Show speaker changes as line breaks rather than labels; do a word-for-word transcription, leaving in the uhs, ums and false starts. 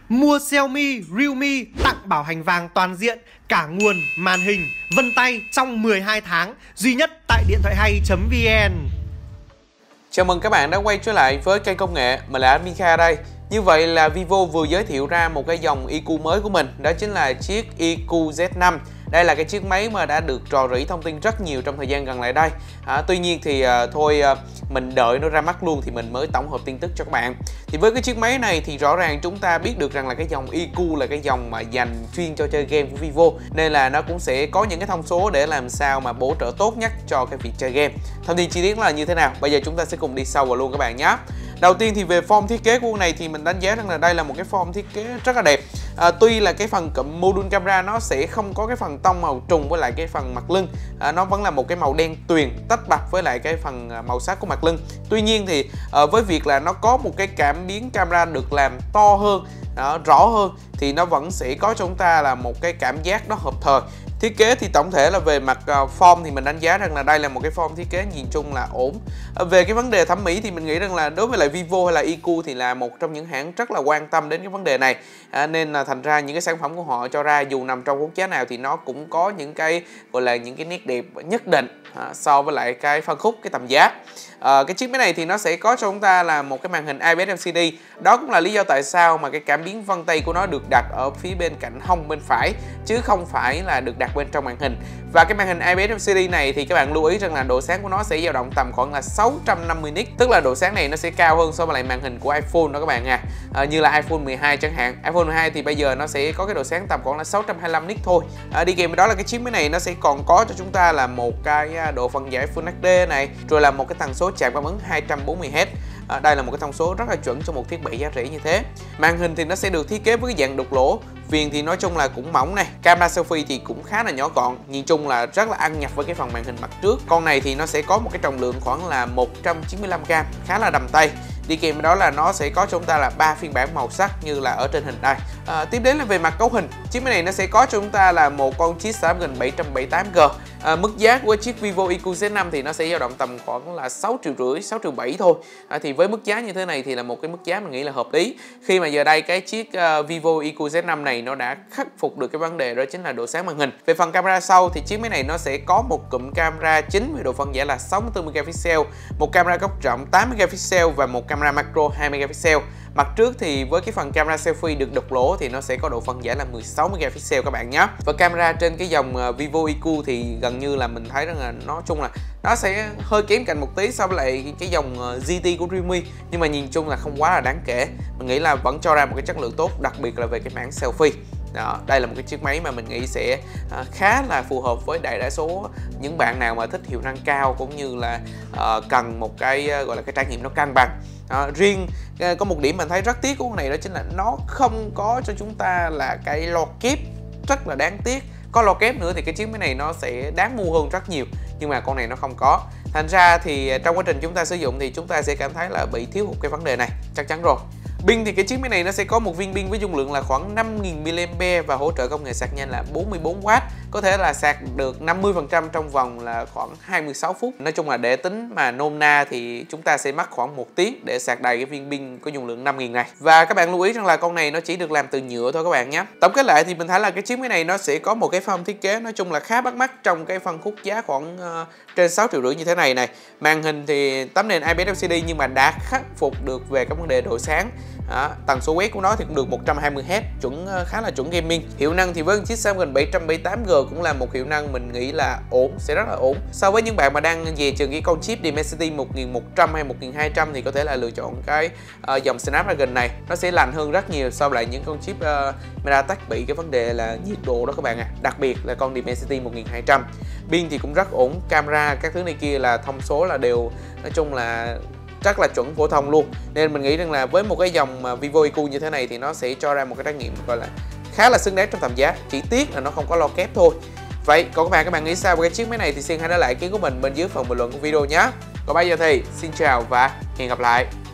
Mua Xiaomi, Realme tặng bảo hành vàng toàn diện, cả nguồn, màn hình, vân tay trong mười hai tháng, duy nhất tại điện thoại hay chấm vn.
Chào mừng các bạn đã quay trở lại với kênh công nghệ, mình là Admin Kha đây. Như vậy là Vivo vừa giới thiệu ra một cái dòng i quy mới của mình, đó chính là chiếc i quy Z năm. Đây là cái chiếc máy mà đã được rò rỉ thông tin rất nhiều trong thời gian gần lại đây. À, tuy nhiên thì à, thôi à, mình đợi nó ra mắt luôn thì mình mới tổng hợp tin tức cho các bạn. Thì với cái chiếc máy này thì rõ ràng chúng ta biết được rằng là cái dòng i quy là cái dòng mà dành chuyên cho chơi game của Vivo, nên là nó cũng sẽ có những cái thông số để làm sao mà bổ trợ tốt nhất cho cái việc chơi game. Thông tin chi tiết là như thế nào? Bây giờ chúng ta sẽ cùng đi sâu vào luôn các bạn nhé. Đầu tiên thì về form thiết kế của con này thì mình đánh giá rằng là đây là một cái form thiết kế rất là đẹp. À, tuy là cái phần cụm module camera nó sẽ không có cái phần tông màu trùng với lại cái phần mặt lưng, à, nó vẫn là một cái màu đen tuyền tách bạch với lại cái phần màu sắc của mặt lưng. Tuy nhiên thì à, với việc là nó có một cái cảm biến camera được làm to hơn, à, rõ hơn, thì nó vẫn sẽ có cho chúng ta là một cái cảm giác nó hợp thời. Thiết kế thì tổng thể là về mặt uh, form thì mình đánh giá rằng là đây là một cái form thiết kế nhìn chung là ổn. À, về cái vấn đề thẩm mỹ thì mình nghĩ rằng là đối với lại Vivo hay là i quy thì là một trong những hãng rất là quan tâm đến cái vấn đề này, à, nên là thành ra những cái sản phẩm của họ cho ra dù nằm trong khúc giá nào thì nó cũng có những cái gọi là những cái nét đẹp nhất định à, so với lại cái phân khúc, cái tầm giá. À, cái chiếc máy này thì nó sẽ có cho chúng ta là một cái màn hình i pê ét lờ xê đê. Đó cũng là lý do tại sao mà cái cảm biến vân tay của nó được đặt ở phía bên cạnh hông bên phải chứ không phải là được đặt bên trong màn hình. Và cái màn hình i pê ét lờ xê đê này thì các bạn lưu ý rằng là độ sáng của nó sẽ dao động tầm khoảng là sáu trăm năm mươi nit, tức là độ sáng này nó sẽ cao hơn so với lại màn hình của iPhone đó các bạn à. À như là iPhone mười hai chẳng hạn. iPhone mười hai thì bây giờ nó sẽ có cái độ sáng tầm khoảng là sáu trăm hai mươi lăm nit thôi. À, đi kèm với đó là cái chiếc máy này nó sẽ còn có cho chúng ta là một cái độ phân giải Full hát đê này, rồi là một cái tần số chạm cảm ứng hai trăm bốn mươi héc. À, đây là một cái thông số rất là chuẩn cho một thiết bị giá rẻ như thế. Màn hình thì nó sẽ được thiết kế với cái dạng đục lỗ, viền thì nói chung là cũng mỏng này, camera selfie thì cũng khá là nhỏ gọn, nhìn chung là rất là ăn nhập với cái phần màn hình mặt trước. Con này thì nó sẽ có một cái trọng lượng khoảng là một trăm chín mươi lăm gam, khá là đầm tay. Đi kèm với đó là nó sẽ có cho chúng ta là ba phiên bản màu sắc như là ở trên hình đây. À, tiếp đến là về mặt cấu hình, chiếc máy này nó sẽ có cho chúng ta là một con chip Snapdragon bảy trăm bảy mươi tám G. À, mức giá của chiếc Vivo i quy Z năm thì nó sẽ dao động tầm khoảng là sáu triệu rưỡi, sáu triệu bảy thôi. À, thì với mức giá như thế này thì là một cái mức giá mình nghĩ là hợp lý. Khi mà giờ đây cái chiếc uh, Vivo i quy Z năm này nó đã khắc phục được cái vấn đề đó chính là độ sáng màn hình. Về phần camera sau thì chiếc máy này nó sẽ có một cụm camera chính với độ phân giải là sáu mươi tư megapixel, một camera góc rộng tám megapixel và một camera macro hai megapixel. Mặt trước thì với cái phần camera selfie được đục lỗ thì nó sẽ có độ phân giải là mười sáu megapixel các bạn nhé. Và camera trên cái dòng Vivo i quy thì gần như là mình thấy rằng là nói chung là nó sẽ hơi kém cạnh một tí so với lại cái dòng giê tê của Realme, nhưng mà nhìn chung là không quá là đáng kể. Mình nghĩ là vẫn cho ra một cái chất lượng tốt, đặc biệt là về cái mảng selfie. Đó, đây là một cái chiếc máy mà mình nghĩ sẽ uh, khá là phù hợp với đại đa số những bạn nào mà thích hiệu năng cao cũng như là uh, cần một cái uh, gọi là cái trải nghiệm nó cân bằng. Uh, riêng uh, có một điểm mình thấy rất tiếc của con này đó chính là nó không có cho chúng ta là cái lo kép, rất là đáng tiếc. Có lo kép nữa thì cái chiếc máy này nó sẽ đáng mua hơn rất nhiều, nhưng mà con này nó không có. Thành ra thì trong quá trình chúng ta sử dụng thì chúng ta sẽ cảm thấy là bị thiếu hụt cái vấn đề này, chắc chắn rồi. Pin thì cái chiếc máy này nó sẽ có một viên pin với dung lượng là khoảng năm nghìn mi li am pe và hỗ trợ công nghệ sạc nhanh là bốn mươi bốn oát, có thể là sạc được năm mươi phần trăm trong vòng là khoảng hai mươi sáu phút. Nói chung là để tính mà nôm na thì chúng ta sẽ mất khoảng một tiếng để sạc đầy cái viên pin có dung lượng năm nghìn này. Và các bạn lưu ý rằng là con này nó chỉ được làm từ nhựa thôi các bạn nhé. Tổng kết lại thì mình thấy là cái chiếc máy này nó sẽ có một cái form thiết kế nói chung là khá bắt mắt trong cái phân khúc giá khoảng uh, trên sáu triệu rưỡi như thế này này. Màn hình thì tấm nền i pê ét lờ xê đê nhưng mà đã khắc phục được về các vấn đề độ sáng. À, tần số quét của nó thì cũng được một trăm hai mươi héc, chuẩn khá là chuẩn gaming. Hiệu năng thì với chiếc Snapdragon bảy trăm bảy mươi tám G cũng là một hiệu năng mình nghĩ là ổn, sẽ rất là ổn. So với những bạn mà đang về chừng cái con chip Dimensity một nghìn một trăm hay một nghìn hai trăm thì có thể là lựa chọn cái uh, dòng Snapdragon này, nó sẽ lành hơn rất nhiều so với lại những con chip uh, MediaTek bị cái vấn đề là nhiệt độ đó các bạn ạ. À. Đặc biệt là con Dimensity một nghìn hai trăm. Pin thì cũng rất ổn, camera các thứ này kia là thông số là đều nói chung là rất là chuẩn phổ thông luôn, nên mình nghĩ rằng là với một cái dòng Vivo i quy như thế này thì nó sẽ cho ra một cái trải nghiệm gọi là khá là xứng đáng trong tầm giá, chỉ tiếc là nó không có lo kép thôi. Vậy còn các bạn các bạn nghĩ sao về cái chiếc máy này thì xin hãy để lại ý kiến của mình bên dưới phần bình luận của video nhé. Còn bây giờ thì xin chào và hẹn gặp lại.